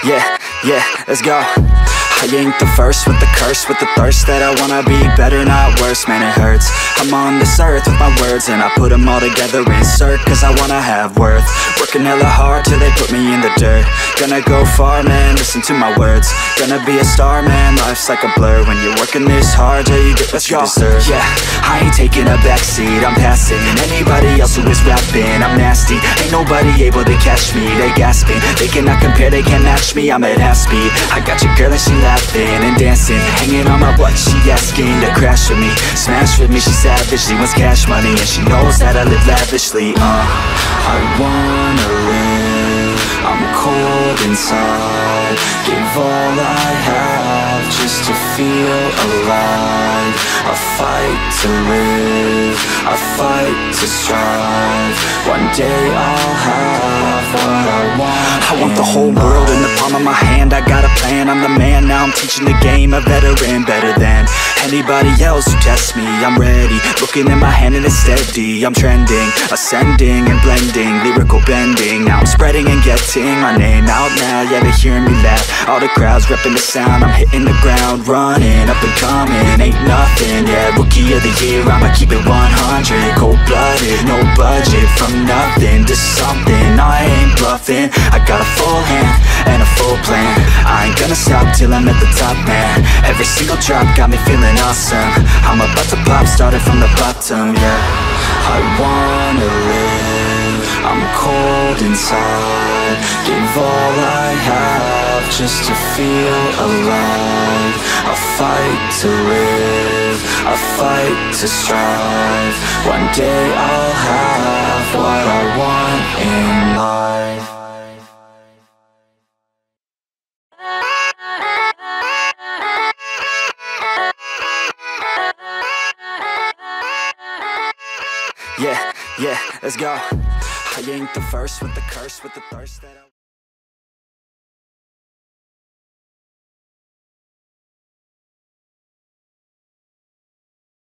Yeah, let's go. I ain't the first with the curse, with the thirst that I wanna be better, not worse, man it hurts. I'm on this earth with my words and I put them all together, insert, cause I wanna have worth. Working hella hard till they put me in the dirt. Gonna go far, man, listen to my words. Gonna be a star, man, life's like a blur. When you're working this hard, yeah, you get what you deserve. Yeah, I ain't taking a backseat, I'm passing anybody else who is rapping. I'm nasty, ain't nobody able to catch me. They gasping, they cannot compare, they can't match me. I'm at half speed, I got your girl and she laughing and dancing, hanging on my butt, she asking to crash with me, smash with me, she savage, she wants cash money, and she knows that I live lavishly. I wanna live, I'm cold inside, give all I have just to feel alive. I fight to live, I fight to strive, one day I'll have what I want. I want the whole world in the palm of my hand, I got a plan, I'm the man, now I'm teaching the game, a veteran, better than anybody else who tests me. I'm ready, looking at my hand and it's steady. I'm trending, ascending and blending, lyrical bending. Now I'm spreading and getting my name out now. Yeah, they hearing me laugh, all the crowds repping the sound. I'm hitting the ground, running, up and coming, ain't nothing. Yeah, rookie of the year, I'ma keep it 100. Cold-blooded, no budget, from nothing to something. I ain't bluffing, I got a full hand and a full plan. I ain't gonna stop till I'm at the top, man. Every single drop got me feeling awesome. I'm about to pop, started from the bottom, yeah. I wanna live, I'm cold inside, give all I have just to feel alive. I fight to live, I fight to strive, one day I'll have what I want in life. Yeah, let's go. I ain't the first with the curse, with the thirst that I